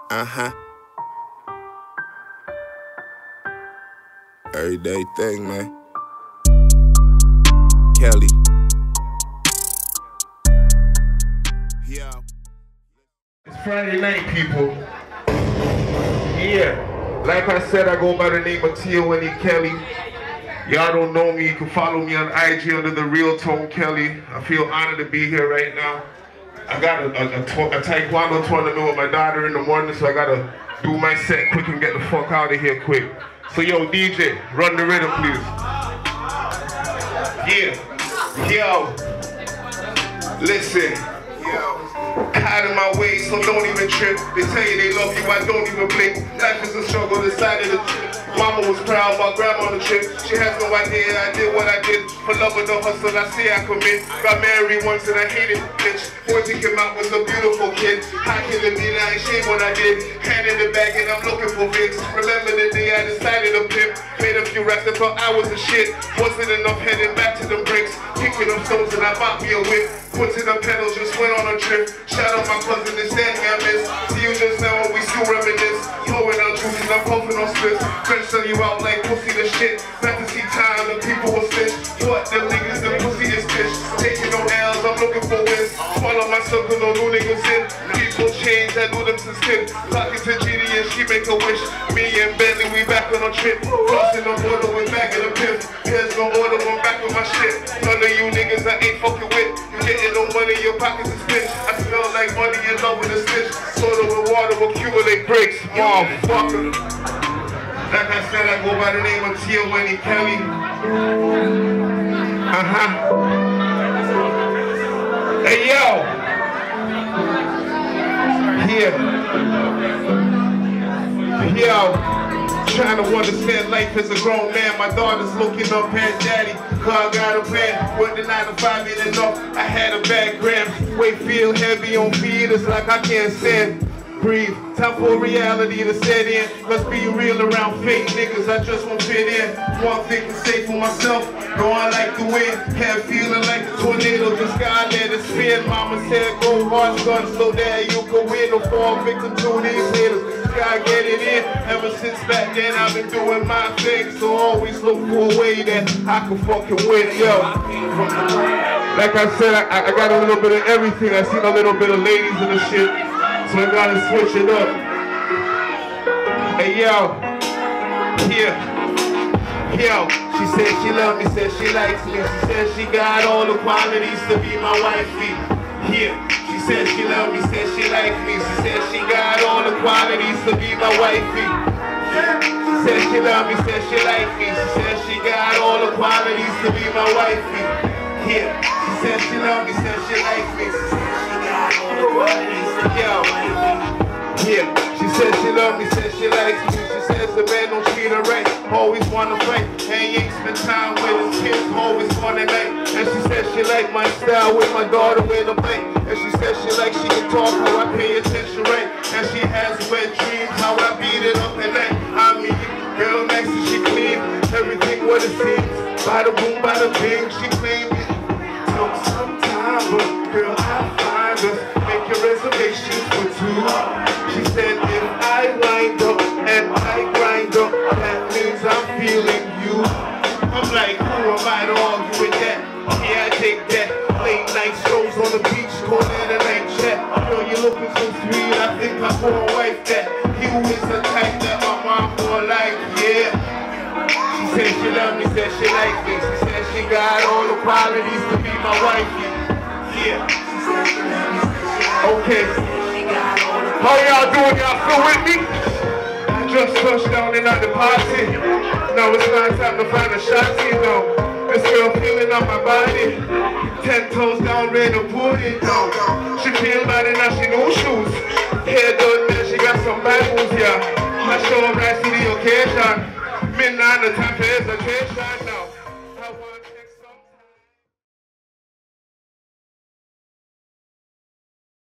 Uh-huh. Everyday thing, man. Kelly. Yeah. It's Friday night, people. Yeah. Like I said, I go by the name of T.O.N.E. Kelly. Y'all don't know me, you can follow me on IG under the Real Tone Kelly. I feel honored to be here right now. I got a taekwondo tournament with my daughter in the morning, so I gotta do my set quick and get the fuck out of here quick. So yo, DJ, run the rhythm, please. Yeah, yo, listen. Out of my way, so don't even trip. They tell you they love you, I don't even blink. Life is a struggle, decided to trip. Mama was proud, my grandma on the trip. She has no idea I did what I did. For love of the hustle, I say I commit. Got married once and I hated the bitch. Boy, he came out was a beautiful kid. I couldn't be I ain't shame what I did. Hand in the bag and I'm looking for Vicks. Remember the day I decided to pimp. Made a few raps and thought I was a shit. Wasn't enough heading back to the bricks. Picking up stones and I bought me a whip. Put to the pedals, just went on a trip. Shout out my cousin, this standing I miss. See you just now when we still reminisce. Blowing out juices, I'm puffing on splits. French sell you out like pussy the shit. Fantasy time, the people will stitch. What the niggas, the pussy is bitch. Taking no L's, I'm looking for wins. Swallow my circle, no new niggas in. People change, I do them to skip. Talking to Genie and she make a wish. Me and Bentley, we back on a trip. Crossing the border, we back in the pimp. Here's no order, I'm back with my shit. None of you niggas I ain't fucking with. You getting no money, your pockets is bitch. I smell like money in love with a stitch. Soda with water will accumulate bricks. Motherfucker. Like I said, I go by the name of T.O.N.E. Kelly. Hey yo. Yo. Trying to understand life as a grown man. My daughter's looking up at daddy. Car got a plan. Worked the 9 to 5 ain't enough. I had a bad gram. Weight feel heavy on feet. It's like I can't stand. Breathe. Time for reality to set in. Let's be real around fake niggas. I just won't fit in. One thing to say for myself. Going like the wind. Had feeling like a tornado. Just gotta let it spin. Mama said go hard, son. So that you can win or fall victim to these haters. Gotta get it in. Ever since back then I've been doing my thing. So always look for a way that I can fucking win. Yo. Like I said, I got a little bit of everything. I seen a little bit of ladies in the shit. So I gotta switch it up. Hey yo, yo, she said she loves me, said she likes me. She said she got all the qualities to be my wifey. Yeah, she said she loves me, said she likes me. She said she got all the qualities to be my wifey. She said she loves me, said she likes me. She said she got all the qualities to be my wifey. Yeah, she said she loves me, said she likes me. She said she got all the qualities. Yo, yeah, she says she love me, says she likes me. She says the man don't treat her right, always wanna fight. And you ain't spend time with his kids, always on at night. And she says she like my style with my daughter with a bite. And she says she like she can talk, how I pay attention right. And she has wet dreams, how I beat it up at night. I mean, girl nice and she clean, everything what it seems. Bada boom, bada bing, she claimed it. Took some time, but girl I find us. Make your reservations for two. She said if I wind up and I grind up, that means I'm feeling you. I'm like, who am I to argue with that? Yeah, I take that. Late night strolls on the beach, call it a night chat. Girl, you're looking so sweet, I think I'm gonna wife that. You is the type that my mom will like, yeah. She said she love me, said she like me. She said she got all the qualities to be my wifey. Yeah. Okay. How y'all doing? Y'all still with me? I just touched down and out the party. Now it's not time to find a shot, you know. This girl feeling on my body. 10 toes down, ready to put it down. She feel body now, she no shoes. Hair done, man, she got some bad moves, yeah. I show up right to the occasion. Midnight, the time for hesitation now.